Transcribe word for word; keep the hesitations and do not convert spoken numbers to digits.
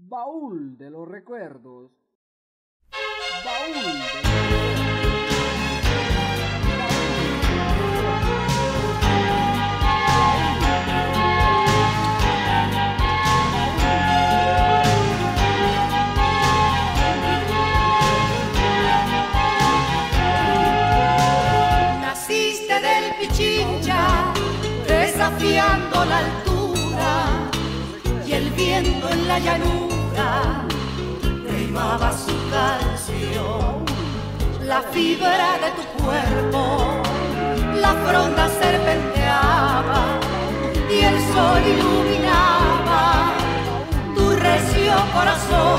Baúl de los recuerdos. Baúl de los recuerdos. Naciste del Pichincha, desafiando la altura, y el viento en la llanura rimaba su canción. La fibra de tu cuerpo, la fronda serpenteaba, y el sol iluminaba tu recio corazón.